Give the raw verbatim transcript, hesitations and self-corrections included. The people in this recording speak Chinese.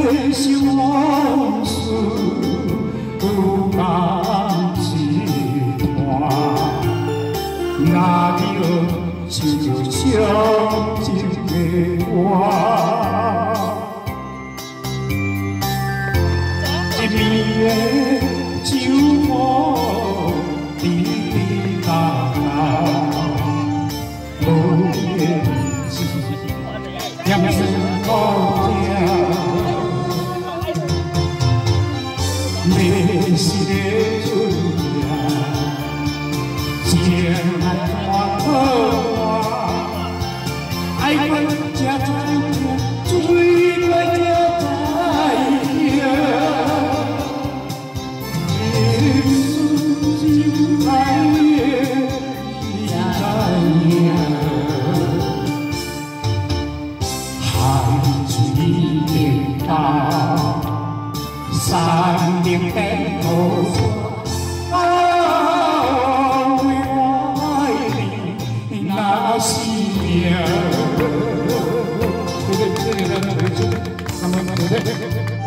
想往事有共一段，若叫唱着伤情的歌。一边的酒壶滴滴答答，无言字，念出故乡。迷失的春夜，情难断好爱阮才知影，醉过才知影。情丝情爱的你知影，海水的岛。山顶天后山，啊，为我爱你那是命。对对对对对对对对对对。